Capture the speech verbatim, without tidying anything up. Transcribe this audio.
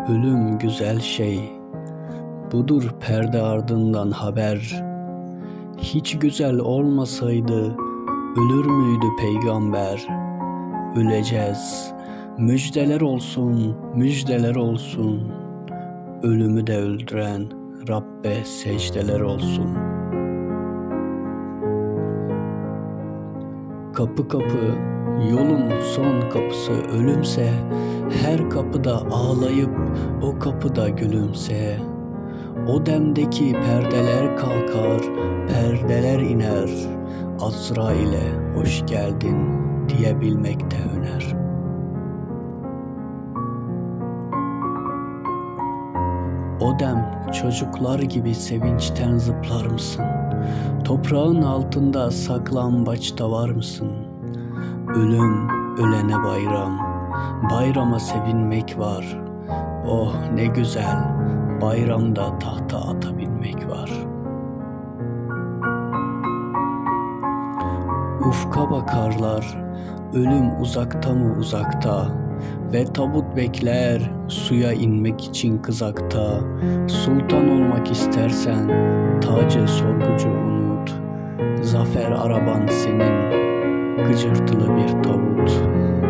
Ölüm güzel şey, budur perde ardından haber. Hiç güzel olmasaydı ölür müydü peygamber? Öleceğiz, müjdeler olsun, müjdeler olsun. Ölümü de öldüren Rabbe secdeler olsun. Kapı kapı, yolun son kapısı ölümse, her kapıda ağlayıp o kapıda gülümse. O demdeki perdeler kalkar, perdeler iner. Azrail'e hoş geldin diyebilmek de hüner. O dem çocuklar gibi sevinçten zıplar mısın? Toprağın altında saklambaçta var mısın? Ölüm, ölene bayram, bayrama sevinmek var. Oh ne güzel, bayramda tahta ata binmek var. Ufka bakarlar, ölüm uzakta mı uzakta, ve tabut bekler suya inmek için kızakta. Sultan olmak istersen tacı sorgucu unut, zafer araban senin, gıcırtılı bir tabut.